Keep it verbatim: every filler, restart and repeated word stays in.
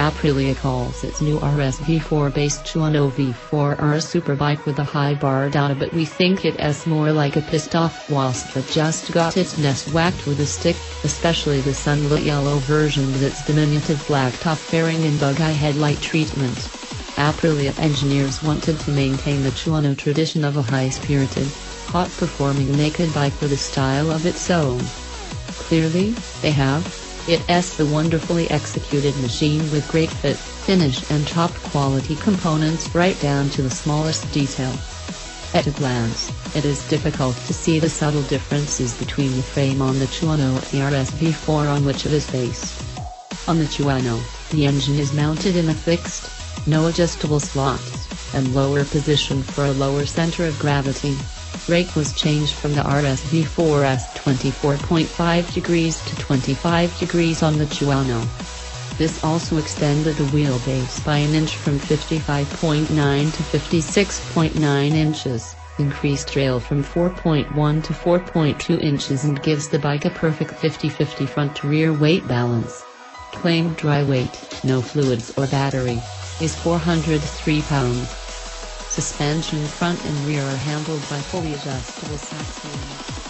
Aprilia calls its new R S V four-based Tuono V four R superbike with a high bar data, but we think it's more like a pissed-off wasp that just got its nest whacked with a stick, especially the sunlit-yellow version with its diminutive black top fairing and bug-eye headlight treatment. Aprilia engineers wanted to maintain the Tuono tradition of a high-spirited, hot-performing naked bike with a style of its own. Clearly, they have. It's the wonderfully executed machine with great fit, finish and top-quality components right down to the smallest detail. At a glance, it is difficult to see the subtle differences between the frame on the Tuono and the R S V four on which it is based. On the Tuono, the engine is mounted in a fixed, no adjustable slots, and lower position for a lower center of gravity. Rake was changed from the R S V four's twenty-four point five degrees to twenty-five degrees on the Tuono. This also extended the wheelbase by an inch from fifty-five point nine to fifty-six point nine inches, increased rail from four point one to four point two inches, and gives the bike a perfect fifty fifty front-to-rear weight balance. Claimed dry weight, no fluids or battery, is four hundred three pounds. Suspension front and rear are handled by fully adjustable saxons.